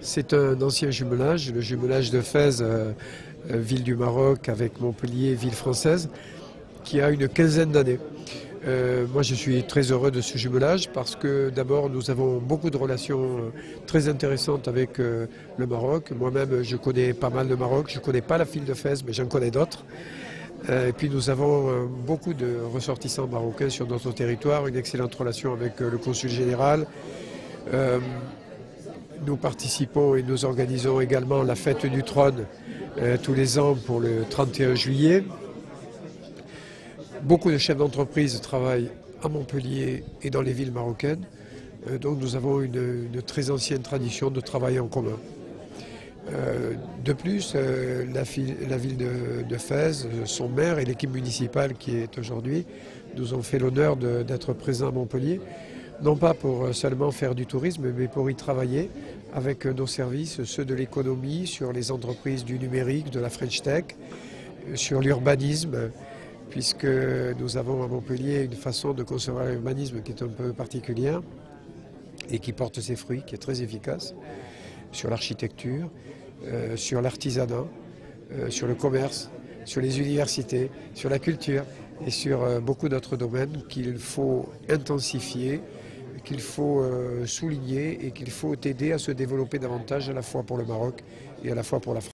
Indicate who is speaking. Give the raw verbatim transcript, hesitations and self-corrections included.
Speaker 1: C'est un ancien jumelage, le jumelage de Fès, euh, euh, ville du Maroc, avec Montpellier, ville française, qui a une quinzaine d'années. Euh, moi, je suis très heureux de ce jumelage parce que d'abord, nous avons beaucoup de relations euh, très intéressantes avec euh, le Maroc. Moi-même, je connais pas mal le Maroc. Je ne connais pas la ville de Fès, mais j'en connais d'autres. Euh, et puis, nous avons euh, beaucoup de ressortissants marocains sur notre territoire, une excellente relation avec euh, le consul général. Euh, nous participons et nous organisons également la fête du trône euh, tous les ans pour le trente et un juillet. Beaucoup de chefs d'entreprise travaillent à Montpellier et dans les villes marocaines, euh, donc nous avons une, une très ancienne tradition de travail en commun. Euh, de plus, euh, la, la ville de, de Fès, son maire et l'équipe municipale qui est aujourd'hui nous ont fait l'honneur d'être présents à Montpellier, non pas pour seulement faire du tourisme, mais pour y travailler avec nos services, ceux de l'économie, sur les entreprises du numérique, de la French Tech, sur l'urbanisme, puisque nous avons à Montpellier une façon de concevoir l'urbanisme qui est un peu particulière et qui porte ses fruits, qui est très efficace, sur l'architecture, euh, sur l'artisanat, euh, sur le commerce, sur les universités, sur la culture et sur euh, beaucoup d'autres domaines qu'il faut intensifier, qu'il faut euh, souligner et qu'il faut aider à se développer davantage à la fois pour le Maroc et à la fois pour la France.